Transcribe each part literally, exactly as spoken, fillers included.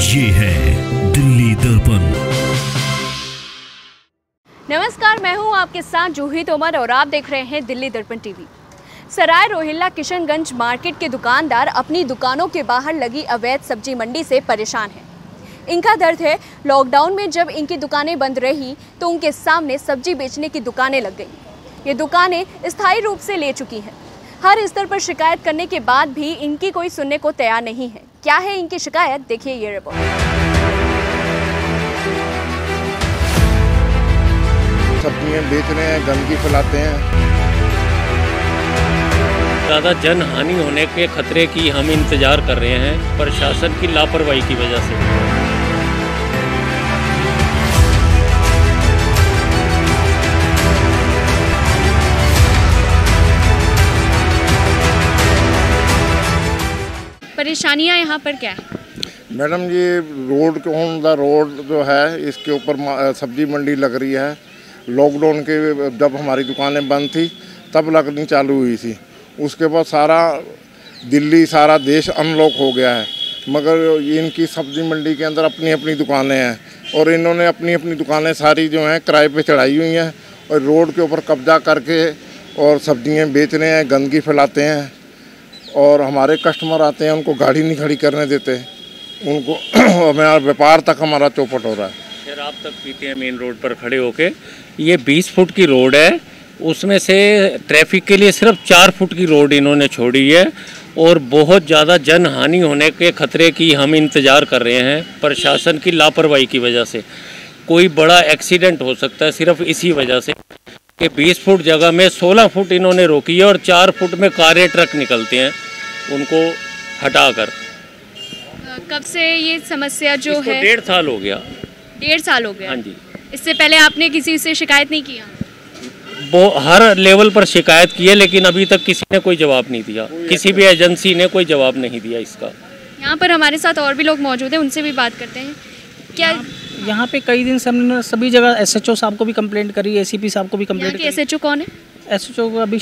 ये है दिल्ली दर्पण। नमस्कार, मैं हूं आपके साथ जूही तोमर और आप देख रहे हैं दिल्ली दर्पण टीवी। सराय रोहिल्ला किशनगंज मार्केट के दुकानदार अपनी दुकानों के बाहर लगी अवैध सब्जी मंडी से परेशान हैं। इनका दर्द है, लॉकडाउन में जब इनकी दुकानें बंद रही तो उनके सामने सब्जी बेचने की दुकानें लग गई। ये दुकानें स्थायी रूप से ले चुकी हैं। हर स्तर पर शिकायत करने के बाद भी इनकी कोई सुनने को तैयार नहीं है। क्या है इनकी शिकायत, देखिए ये रिपोर्ट। सब्जियां बेच रहे हैं, गंदगी फैलाते हैं। ज़्यादा जन हानि होने के खतरे की हम इंतजार कर रहे हैं प्रशासन की लापरवाही की वजह से। परेशानियां यहाँ पर क्या है? मैडम, ये रोड ऑन द रोड जो है, इसके ऊपर सब्जी मंडी लग रही है। लॉकडाउन के जब हमारी दुकानें बंद थी तब लगनी चालू हुई थी। उसके बाद सारा दिल्ली, सारा देश अनलॉक हो गया है, मगर इनकी सब्जी मंडी के अंदर अपनी अपनी दुकानें हैं और इन्होंने अपनी अपनी दुकानें सारी जो हैं किराए पे चढ़ाई हुई हैं और रोड के ऊपर कब्जा करके और सब्जियां बेच रहे हैं, गंदगी फैलाते हैं। और हमारे कस्टमर आते हैं, उनको गाड़ी नहीं खड़ी करने देते, उनको हमारा व्यापार तक हमारा चौपट हो रहा है। शराब तक पीते हैं मेन रोड पर खड़े होके। ये बीस फुट की रोड है, उसमें से ट्रैफिक के लिए सिर्फ चार फुट की रोड इन्होंने छोड़ी है और बहुत ज़्यादा जन हानि होने के खतरे की हम इंतज़ार कर रहे हैं प्रशासन की लापरवाही की वजह से। कोई बड़ा एक्सीडेंट हो सकता है सिर्फ इसी वजह से कि बीस फुट जगह में सोलह फुट इन्होंने रोकी है और चार फुट में कारें ट्रक निकलते हैं, उनको हटाकर। कब से ये समस्या जो है? डेढ़ साल हो गया। डेढ़ साल हो गया? हाँ जी। इससे पहले आपने किसी से शिकायत नहीं किया? वो हर लेवल पर शिकायत की है, लेकिन अभी तक किसी ने कोई जवाब नहीं दिया, किसी भी एजेंसी ने कोई जवाब नहीं दिया इसका। यहाँ पर हमारे साथ और भी लोग मौजूद हैं, उनसे भी बात करते हैं। क्या यहाँ पे कई दिन से हमने सभी जगह एसएचओ साहब को भी कंप्लेंट करी, एसीपी साहब को भी कंप्लेंट करी। एसएचओ कौन है? एसएचओ अभी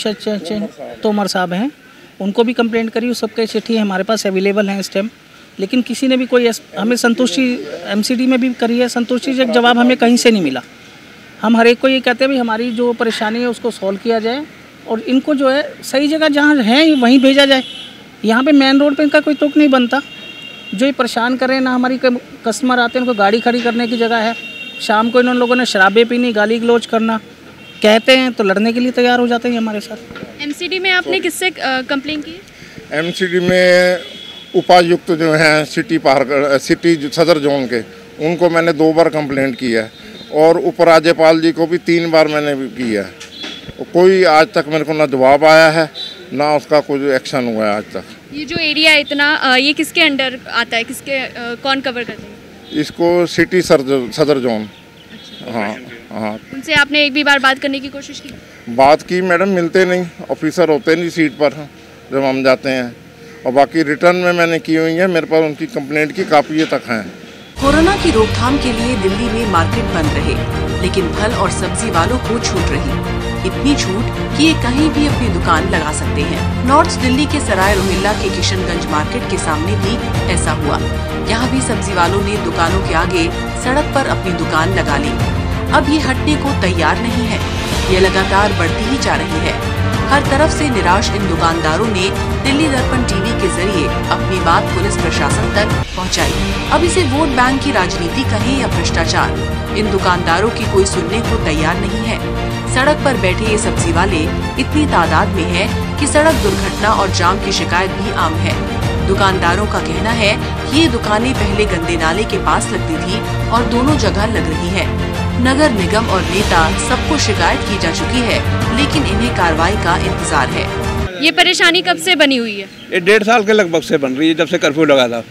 तोमर साहब हैं, उनको भी कंप्लेंट करी। उस सबके चिट्ठी हमारे पास अवेलेबल हैं इस टाइम, लेकिन किसी ने भी कोई हमें संतुष्टि, एमसीडी में भी करी है, संतुष्टि से जवाब हमें कहीं से नहीं मिला। हम हर एक को ये कहते हैं भाई हमारी जो परेशानी है उसको सॉल्व किया जाए और इनको जो है सही जगह जहाँ है वहीं भेजा जाए। यहाँ पे मेन रोड पे इनका कोई तुक नहीं बनता। जो ये परेशान कर रहे हैं ना, हमारी कस्टमर आते हैं, उनको गाड़ी खड़ी करने की जगह है। शाम को इन लोगों ने शराबें पीनी, गाली गलौज करना, कहते हैं तो लड़ने के लिए तैयार हो जाते हैं हमारे साथ। एमसीडी में आपने किससे कंप्लेन की? एमसीडी में उपायुक्त जो हैं सिटी पार सिटी सदर जोन के, उनको मैंने दो बार कंप्लेंट की है और उपराज्यपाल जी को भी तीन बार मैंने भी की है। कोई आज तक मेरे को ना जवाब आया है, ना उसका कोई एक्शन हुआ है आज तक। ये जो एरिया है इतना, ये किसके अंडर आता है, किसके कौन कवर करते हैं इसको? City Sadar zone. हाँ हाँ। उनसे आपने एक भी बार बात करने की कोशिश की? बात की मैडम, मिलते नहीं, ऑफिसर होते नहीं सीट पर जब हम जाते हैं। और बाकी रिटर्न में मैंने की हुई है, मेरे पास उनकी कंप्लेंट की कापियाँ तक हैं। कोरोना की रोकथाम के लिए दिल्ली में मार्केट बंद रहे, लेकिन फल और सब्जी वालों को छूट रही। इतनी छूट कि ये कहीं भी अपनी दुकान लगा सकते हैं। नॉर्थ दिल्ली के सराय रोहिल्ला के किशनगंज मार्केट के सामने भी ऐसा हुआ। यहाँ भी सब्जी वालों ने दुकानों के आगे सड़क पर अपनी दुकान लगा ली। अब ये हटने को तैयार नहीं है, ये लगातार बढ़ती ही जा रही है। हर तरफ से निराश इन दुकानदारों ने दिल्ली दर्पण टीवी के जरिए अपनी बात पुलिस प्रशासन तक पहुंचाई। अब इसे वोट बैंक की राजनीति कहें या भ्रष्टाचार, इन दुकानदारों की कोई सुनने को तैयार नहीं है। सड़क पर बैठे ये सब्जी वाले इतनी तादाद में है कि सड़क दुर्घटना और जाम की शिकायत भी आम है। दुकानदारों का कहना है कि ये दुकानें पहले गंदे नाले के पास लगती थी और दोनों जगह लग रही है। नगर निगम और नेता सबको शिकायत की जा चुकी है, लेकिन इन्हें कार्रवाई का इंतजार है। ये परेशानी कब से बनी हुई है? ये डेढ़ साल के लगभग से बन रही है, जब से कर्फ्यू लगा था।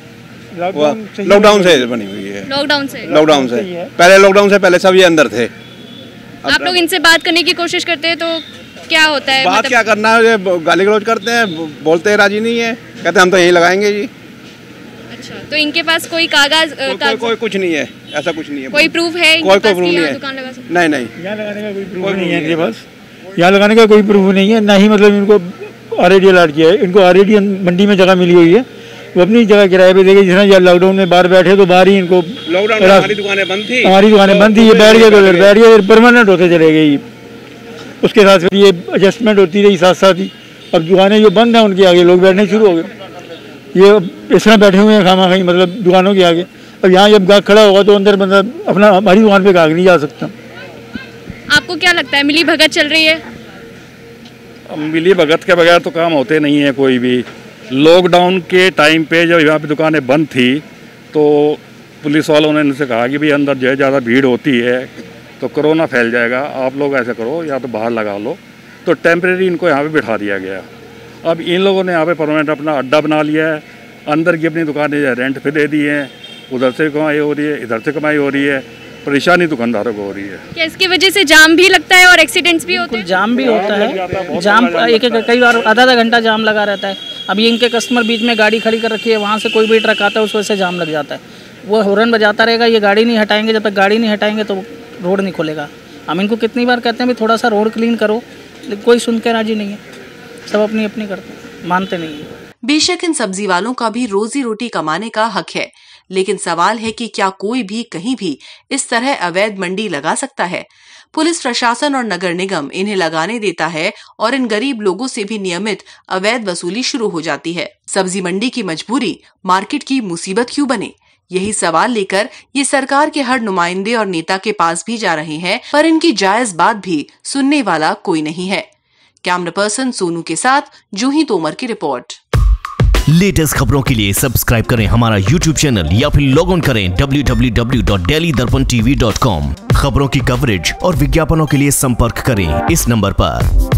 लॉकडाउन से बनी हुई है। लॉकडाउन से? लॉकडाउन से पहले, लॉकडाउन से पहले सब ये अंदर थे। आप लोग इनसे बात करने की कोशिश करते हैं तो क्या होता है? बात मतलब... क्या करना है, गाली गलौज करते हैं, बोलते हैं राजी नहीं है, कहते हम तो यहीं लगाएंगे जी। अच्छा, तो इनके पास कोई कागज कोई, कोई, कोई कुछ नहीं है, ऐसा कुछ नहीं है। कोई प्रूफ है इनके कोई पास प्रूफ नहीं है? दुकान लगा सकते? नहीं नहीं, यहाँ लगाने का कोई प्रूफ नहीं है इनके पास। यहाँ लगाने का कोई प्रूफ नहीं है, ना ही मतलब इनको आरएडी अलॉट किया है। इनको आरएडी मंडी में जगह मिली हुई है, वो अपनी जगह किराए पे देंगे। जिस तरह लॉकडाउन में बाहर बैठे तो बाहर ही इनको, लॉकडाउन में हमारी दुकानें बंद थी, हमारी दुकानें बंद थी, ये बैठ गए तो बैठ गए, परमानेंट होते चले गए। उसके साथ फिर ये एडजस्टमेंट होती रही साथ साथ ही। अब दुकानें जो बंद हैं उनके आगे लोग बैठने शुरू हो गए। ये इस तरह बैठे हुए हैं खामा खाई, मतलब दुकानों के आगे। अब यहाँ जब गाहक खड़ा होगा तो अंदर बंदा अपना हमारी दुकान पे गाहक नहीं जा सकता। आपको क्या लगता है मिली भगत चल रही है? मिली भगत के बगैर तो काम होते नहीं है कोई भी। लॉकडाउन के टाइम पे जब यहाँ पे दुकानें बंद थी तो पुलिस वालों ने इनसे कहा कि भाई अंदर जो है ज़्यादा भीड़ होती है तो कोरोना फैल जाएगा, आप लोग ऐसा करो या तो बाहर लगा लो। तो टेम्परेरी इनको यहाँ पे बिठा दिया गया। अब इन लोगों ने यहाँ पे परमानेंट अपना अड्डा बना लिया है। अंदर की अपनी दुकानें रेंट पे दे दी हैं, उधर से कमाई हो रही है, इधर से कमाई हो रही है। परेशानी दुकानदारों को हो रही है। क्या इसकी वजह से जाम भी लगता है और एक्सीडेंट्स भी होते हैं? जाम भी होता है, जाम एक एक कई बार आधा आधा घंटा जाम लगा रहता है। अभी इनके कस्टमर बीच में गाड़ी खड़ी कर रखी है, वहाँ से कोई भी ट्रक आता है उस वजह से जाम लग जाता है। वो हॉर्न बजाता रहेगा, ये गाड़ी नहीं हटाएंगे। जब तक गाड़ी नहीं हटाएंगे तो रोड नहीं खुलेगा। हम इनको कितनी बार कहते हैं भी थोड़ा सा रोड क्लीन करो, लेकिन कोई सुन के राजी नहीं है। सब अपनी अपनी करते हैं, मानते नहीं है। बेशक इन सब्जी वालों का भी रोजी रोटी कमाने का हक है, लेकिन सवाल है कि क्या कोई भी कहीं भी इस तरह अवैध मंडी लगा सकता है? पुलिस प्रशासन और नगर निगम इन्हें लगाने देता है और इन गरीब लोगों से भी नियमित अवैध वसूली शुरू हो जाती है। सब्जी मंडी की मजबूरी मार्केट की मुसीबत क्यों बने? यही सवाल लेकर ये सरकार के हर नुमाइंदे और नेता के पास भी जा रहे हैं, पर इनकी जायज बात भी सुनने वाला कोई नहीं है। कैमरा पर्सन सोनू के साथ जूही तोमर की रिपोर्ट। लेटेस्ट खबरों के लिए सब्सक्राइब करें हमारा यूट्यूब चैनल या फिर लॉग ऑन करें W W W dot Delhi Darpan TV dot com. खबरों की कवरेज और विज्ञापनों के लिए संपर्क करें इस नंबर पर।